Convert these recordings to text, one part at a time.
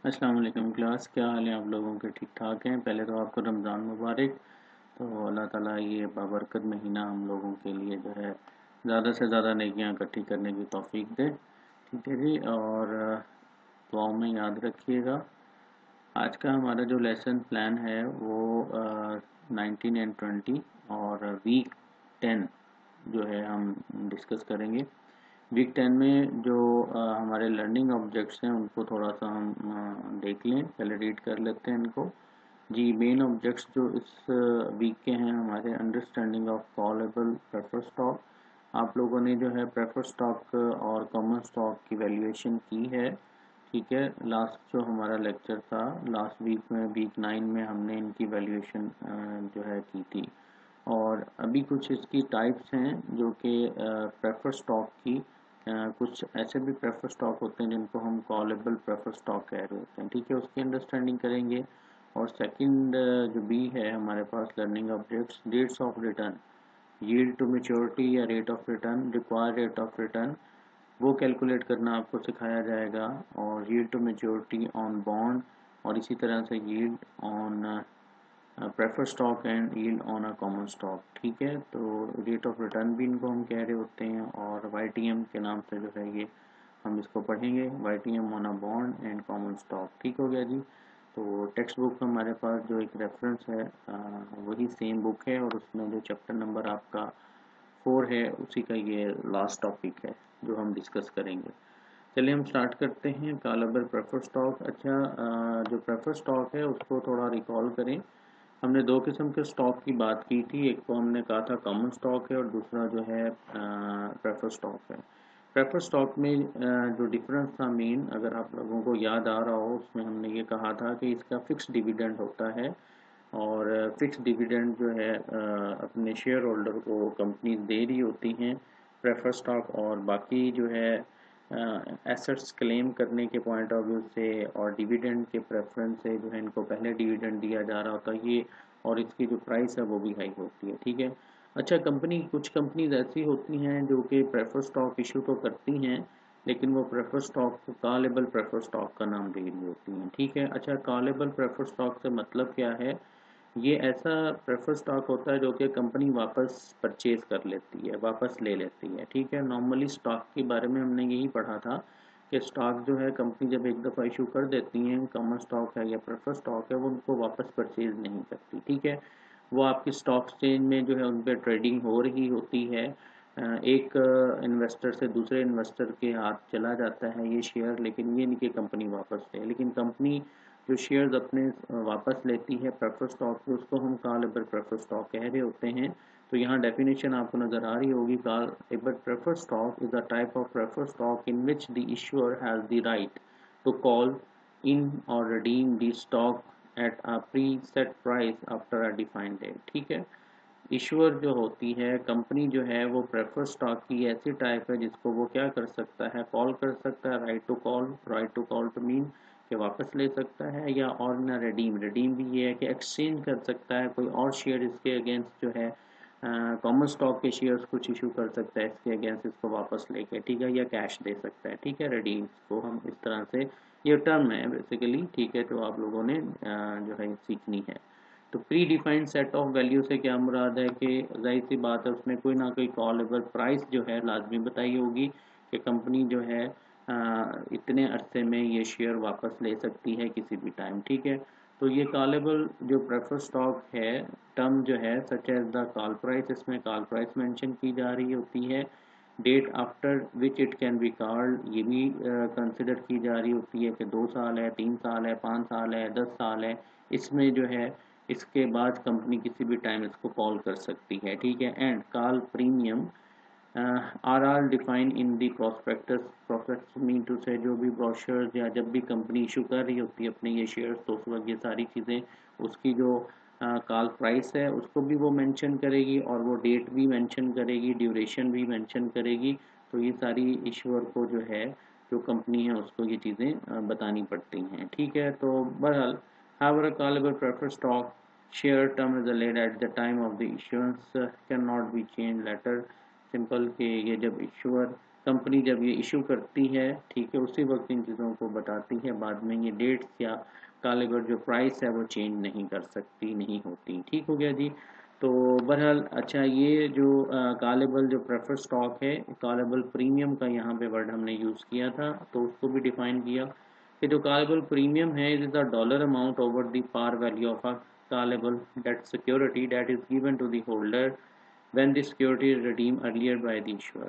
अस्सलाम वालेकुम क्लास, क्या हाल है आप लोगों के? ठीक ठाक हैं? पहले तो आपको रमज़ान मुबारक। तो अल्लाह ताला ये बाबरकत महीना हम लोगों के लिए जो है ज़्यादा से ज़्यादा नेकियां इकट्ठी करने की तौफीक दे। ठीक है जी, और दुआओं में याद रखिएगा। आज का हमारा जो लेसन प्लान है वो 19 एंड 20 और वीक 10 जो है हम डिस्कस करेंगे। वीक 10 में जो हमारे लर्निंग ऑब्जेक्ट्स हैं उनको थोड़ा सा हम देख लें, पहले रीड कर लेते हैं इनको। जी, मेन ऑब्जेक्ट्स जो इस वीक के हैं हमारे, understanding of callable prefer stock. आप लोगों ने जो है प्रेफर स्टॉक और कॉमन स्टॉक की वैल्यूएशन की है। ठीक है, लास्ट जो हमारा लेक्चर था लास्ट वीक में, वीक 9 में हमने इनकी वैल्यूएशन जो है की थी। और अभी कुछ इसकी टाइप्स हैं जो कि प्रेफर स्टॉक की, कुछ ऐसे भी प्रेफर स्टॉक होते हैं जिनको हम कॉलेबल प्रेफर स्टॉक कह रहे होते हैं। ठीक है, उसकी अंडरस्टैंडिंग करेंगे। और सेकंड जो बी है हमारे पास learning objects, debts of return, yield to maturity या rate of return, required rate of return, वो कैलकुलेट करना आपको सिखाया जाएगा। और yield to maturity on bond, और इसी तरह से yield on prefer stock and yield on a common stock. ठीक है, तो रेट ऑफ रिटर्न भी इनको हम कह रहे होते हैं, और वाईटीएम के नाम से जो है ये हम इसको पढ़ेंगे, YTM on a bond and common stock. ठीक हो गया जी। तो टेक्स्ट बुक हमारे पास जो एक रेफरेंस है वही सेम बुक है, और उसमें जो चैप्टर नंबर आपका 4 है उसी का ये लास्ट टॉपिक है जो हम डिस्कस करेंगे। चलिए हम स्टार्ट करते हैं। Callable prefer stock. अच्छा, जो प्रेफर स्टॉक है उसको थोड़ा रिकॉल करें। हमने दो किस्म के स्टॉक की बात की थी, एक तो हमने कहा था कॉमन स्टॉक है और दूसरा जो है प्रेफर स्टॉक है। प्रेफर स्टॉक में जो डिफरेंस था मेन, अगर आप लोगों को याद आ रहा हो, उसमें हमने ये कहा था कि इसका फिक्स डिविडेंड होता है, और फिक्स डिविडेंड जो है अपने शेयर होल्डर को कंपनीज दे रही होती हैं प्रेफर स्टॉक, और बाकी जो है एसेट्स क्लेम करने के पॉइंट ऑफ व्यू से और डिविडेंड के प्रेफरेंस से जो है इनको पहले डिविडेंड दिया जा रहा होता है ये, और इसकी जो प्राइस है वो भी हाई होती है। ठीक है। अच्छा, कुछ कंपनीज ऐसी होती हैं जो कि प्रेफर स्टॉक इशू तो करती हैं, लेकिन वो प्रेफर स्टॉक को कॉलेबल प्रेफर स्टॉक का नाम दे रही होती हैं। ठीक है। अच्छा, कॉलेबल प्रेफर स्टॉक से मतलब क्या है? ये ऐसा प्रेफर स्टॉक होता है जो कि कंपनी वापस परचेज कर लेती है, वापस ले लेती है। ठीक है। नॉर्मली स्टॉक के बारे में हमने यही पढ़ा था कि स्टॉक जो है कंपनी जब एक दफ़ा इशू कर देती है, कॉमन स्टॉक है या प्रेफर स्टॉक है, वो उनको वापस परचेज नहीं करती। ठीक है। वो आपकी स्टॉक एक्सचेंज में जो है उन पर ट्रेडिंग हो रही होती है, एक इन्वेस्टर से दूसरे इन्वेस्टर के हाथ चला जाता है ये शेयर, लेकिन ये नहीं कि कंपनी वापस ले। लेकिन कंपनी जो शेयर्स अपने वापस लेती है प्रेफर स्टॉक पे, उसको हम कॉलेबल प्रेफर स्टॉक कह रहे होते हैं। तो यहाँ डेफिनेशन आपको नज़र आ रही होगी, callable prefer stock is a type of prefer stock in which the issuer has the right to call in और redeem the stock at a pre set price after a defined date. ठीक है। Issuer जो होती है company जो है, वो prefer stock की ऐसी टाइप है जिसको वो क्या कर सकता है, कॉल कर सकता है। Right to call to mean कि वापस ले सकता है, या और ना रिडीम, रिडीम भी ये है कि एक्सचेंज कर सकता है, कोई और शेयर इसके अगेंस्ट जो है कॉमन स्टॉक के शेयर्स कुछ इशू कर सकता है इसके अगेंस्ट, इसको वापस लेके। ठीक है, या कैश दे सकता है। ठीक है, रिडीम को हम इस तरह से, ये टर्म है बेसिकली। ठीक है, तो आप लोगों ने जो है सीखनी है। तो pre defined set of value से क्या मुराद है कि जाहिर सी बात है उसमें कोई ना कोई कॉलेबल प्राइस जो है लाजमी बताई होगी कि कंपनी जो है इतने अरसे में ये शेयर वापस ले सकती है किसी भी टाइम। ठीक है। तो ये कॉलेबल जो प्रेफर स्टॉक है टर्म जो है, such as the call price, इसमें कॉल प्राइस मेंशन की जा रही होती है। Date after which it can be called, ये भी कंसिडर की जा रही होती है कि 2 साल है, 3 साल है, 5 साल है, 10 साल है, इसमें जो है इसके बाद कंपनी किसी भी टाइम इसको कॉल कर सकती है। ठीक है। And call premium are are define in the prospectus. Prospectus mean to say जो भी ब्रोशर्स या जब भी कंपनी इशू कर रही होती है अपने ये शेयर्स, तो उस वक्त ये सारी चीज़ें, उसकी जो कॉल प्राइस है उसको भी वो मेंशन करेगी, और वो डेट भी मेंशन करेगी, ड्यूरेशन भी मेंशन करेगी। तो ये सारी इशूअर को जो है, जो कंपनी है उसको ये चीज़ें बतानी पड़ती हैं। ठीक है। तो बहरहाल, however, a callable preferred stock share term is delayed at the time of the issuance cannot be changed later। Simple कि ये जब इशूअर कंपनी जब ये इशू करती है, ठीक है, उसी वक्त इन चीज़ों को बताती है, बाद में ये डेट्स या कॉलेबल जो प्राइस है वो चेंज नहीं कर सकती, नहीं होती। ठीक हो गया जी। तो बहरहाल अच्छा, ये जो कॉलेबल जो प्रेफर स्टॉक है, कॉलेबल प्रीमियम का यहाँ पे वर्ड हमने यूज़ किया था, तो उसको भी डिफाइन किया कि जो कॉलेबल प्रीमियम है is the dollar amount over the par value of a callable debt security that is given to the holder when the security is redeemed earlier by the issuer।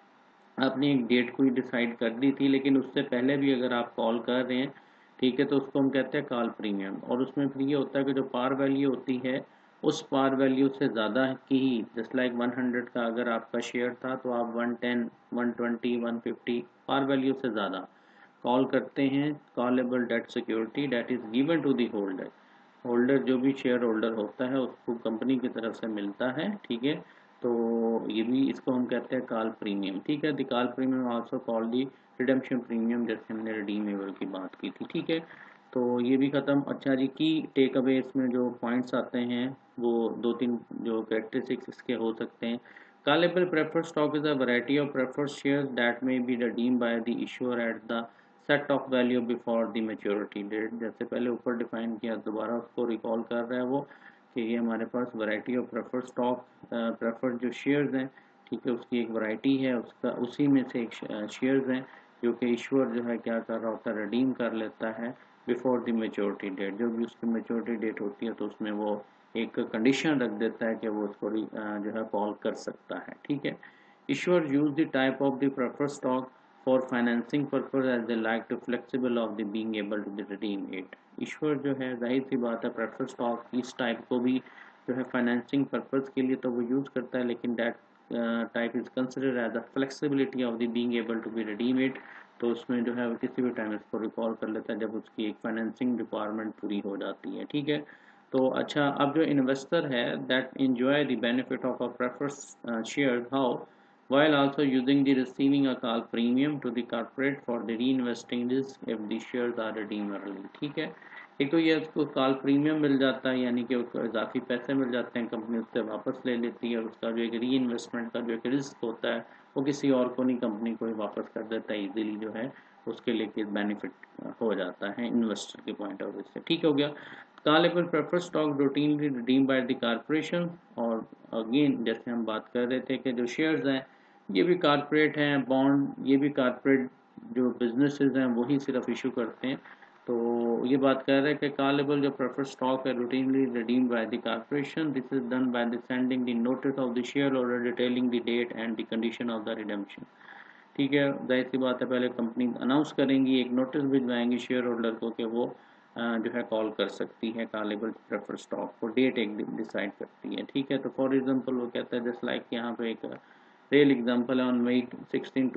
आपने एक date कोई decide कर दी थी, लेकिन उससे पहले भी अगर आप कॉल कर रहे हैं, ठीक है, तो उसको हम कहते हैं कॉल प्रीमियम। और उसमें फिर ये होता है कि जो पार वैल्यू होती है उस पार वैल्यू से ज़्यादा की ही, जस्ट लाइक 100 का अगर आपका शेयर था तो आप 110, 120, 150 पार वैल्यू से ज़्यादा कॉल करते हैं callable debt security debt is given to the holder. Holder जो भी शेयर होल्डर होता है उसको कंपनी की तरफ से मिलता है, ठीक है। तो ये भी, इसको हम कहते हैं कॉल प्रीमियम, ठीक है। The call premium also call the redemption premium, जैसे हमने रिडीमेबल की बात की थी, ठीक है। तो ये भी ख़त्म। अच्छा जी, की टेक अवे इसमें जो पॉइंट्स आते हैं वो दो तीन जो कैरेक्टरिस्टिक्स इसके हो सकते हैं। Callable preferred stock is a variety of preferred shares that may be redeemed by the issuer at the set of value before the maturity date. जैसे पहले ऊपर डिफाइन किया, दोबारा उसको रिकॉल कर रहा है वो, कि ये हमारे पास variety of preferred stock, preferred जो शेयर्स हैं, ठीक है, उसकी एक वैरायटी है, उसका उसी में से एक शेयर्स हैं जो कि इशूअर जो है क्या कर रहा होता है, रिडीम कर लेता है बिफोर द मैच्योरिटी डेट। जो भी उसकी मैच्योरिटी डेट होती है तो उसमें वो एक कंडीशन रख देता है कि वो उसको जो है कॉल कर सकता है, ठीक है। Issuers use the type of the preferred stock for financing purpose as they like to flexible of the being able to redeem it। Issuer जो है जाहिर सी बात है preferred stock इस टाइप को भी जो है फाइनेंसिंग पर्पस के लिए तो वो यूज़ करता है, लेकिन that type is considered as the flexibility of the being able to be redeem it। तो उसमें जो है वो किसी भी टाइम इसको रिकॉल कर लेता है जब उसकी एक फाइनेंसिंग रिक्वायरमेंट पूरी हो जाती है, ठीक है। तो अच्छा, अब जो इन्वेस्टर है that enjoy the benefit of a preferred shares, how while also using the receiving a call premium to the corporate for the reinvesting this if the shares are redeemed early। ठीक है, एक तो ये उसको call premium मिल जाता है, यानी कि उसको इजाफी पैसे मिल जाते हैं, कंपनी उससे वापस ले लेती है, और उसका जो एक री इन्वेस्टमेंट का जो एक रिस्क होता है वो किसी और को नहीं, कंपनी को ही वापस कर देता है इजीली, जो है उसके लिए बेनिफिट हो जाता है इन्वेस्टर के पॉइंट ऑफ व्यू से। ठीक हो गया। Callable preferred stock routinely redeem by the corporation. और अगेन जैसे हम बात कर रहे थे कि जो शेयर्स हैं ये भी कारपोरेट हैं, बॉन्ड ये भी कारपोरेट जो बिजनेसेस हैं वही सिर्फ इशू करते हैं। तो ये बात कर रहे हैं कि कॉलेबल जो प्रेफर्ड स्टॉक है routinely redeemed by the corporation, this is done by the sending the notice of the share holder detailing the date and the condition of the redemption. ठीक है, जाहिर सी बात है, पहले कंपनी अनाउंस करेंगी, एक नोटिस भिजवाएंगी शेयर होल्डर को कि वो जो है कॉल कर सकती है कॉलेबल प्रेफर्ड स्टॉक को, डेट एक डिसाइड करती है, ठीक है। तो फॉर एग्जांपल वो कहता है जस्ट लाइक यहाँ पे एक real example on May 16,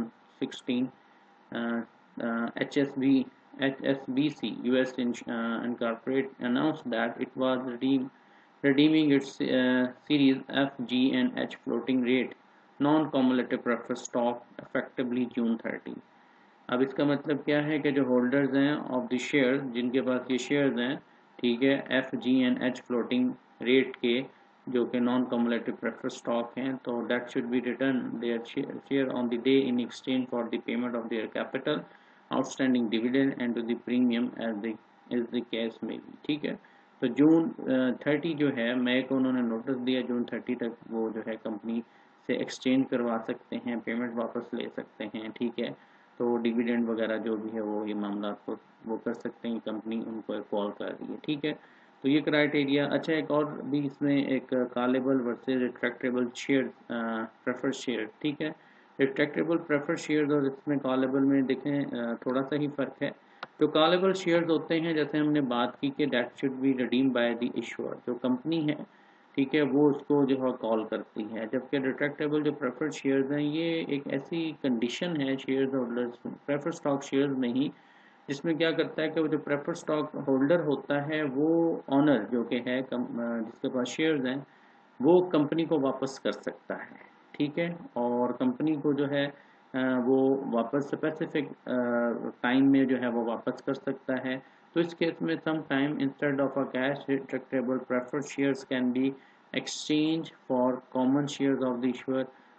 2016, HSBC US Incorporate announced that it was redeeming its Series F, G and H floating rate non-cumulative preferred stock effectively June 30। अब इसका मतलब क्या है कि जो होल्डर्स हैं ऑफ द शेयर, जिनके पास ये शेयर्स हैं, ठीक है, F, G and H floating rate के, जो कि नॉन कमुलेटिव प्रेफर्ड स्टॉक हैं, तो that should be return their share on the day in exchange for the payment of their capital outstanding dividend and to the premium as the case में भी। ठीक है, तो जून 30 जो है, मई को उन्होंने नोटिस दिया, जून 30 तक वो जो है कंपनी से एक्सचेंज करवा सकते हैं, पेमेंट वापस ले सकते हैं, ठीक है। तो डिविडेंड वगैरह जो भी है वो ये मामला को वो कर सकते हैं, कंपनी उनको कॉल कर रही है, ठीक है। तो ये क्राइटेरिया। अच्छा, एक और भी इसमें एक callable versus retractable share preferred share, ठीक है। रिट्रैक्टेबल प्रेफर्ड शेयर्स और इसमें कॉलेबल में देखें थोड़ा सा ही फ़र्क है। जो कॉलेबल शेयर्स होते हैं, जैसे हमने बात की कि that should be redeem by the issuer, जो कंपनी है, ठीक है, वो उसको जो है कॉल करती है। जबकि रिट्रैक्टेबल जो प्रेफर्ड शेयर्स हैं ये एक ऐसी कंडीशन है shares holders preferred stock shares में ही, जिसमें क्या करता है कि वो जो प्रेफर्ड स्टॉक होल्डर होता है वो ऑनर जो कि है जिसके पास शेयर्स हैं वो कंपनी को वापस कर सकता है, ठीक है। और कंपनी को जो है वो वापस स्पेसिफिक टाइम में जो है वो वापस कर सकता है। तो इस केस में some time instead of a cash retractable preferred shares can be exchange for common shares of the issuer.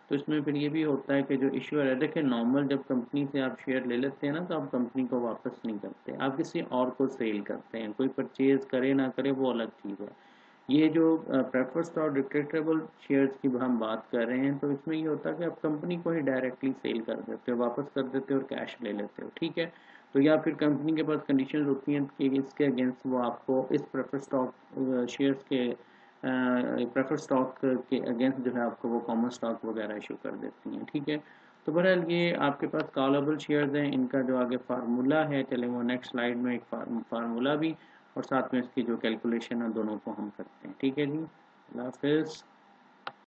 तो इसमें फिर ये भी होता है कि जो इश्यूअर है, देखिए नॉर्मल जब कंपनी से आप शेयर ले लेते हैं ना, तो आप कंपनी को वापस नहीं करते, आप किसी और को सेल करते हैं, कोई परचेज़ करे ना करे वो अलग चीज़ है। ये जो प्रेफर्ड स्टॉक डिक्टेटेबल शेयर्स की हम बात कर रहे हैं, तो इसमें ये होता है कि आप कंपनी को ही डायरेक्टली सेल कर देते हो, वापस कर देते हो और कैश ले लेते हो, ठीक है। तो या फिर कंपनी के पास कंडीशन होती हैं कि इसके अगेंस्ट वो आपको इस प्रेफर्ड स्टॉक शेयर्स के प्रेफर्ड स्टॉक के अगेंस्ट जो है आपको वो कॉमन स्टॉक वगैरह इशू कर देती हैं, ठीक है। तो बहरहाल ये आपके पास कॉलेबल शेयर्स हैं, इनका जो आगे फार्मूला है, चले वो नेक्स्ट स्लाइड में एक फार्मूला भी और साथ में इसकी जो कैलकुलेशन है दोनों को हम करते हैं, ठीक है जी। अल्लाह हाफिज़।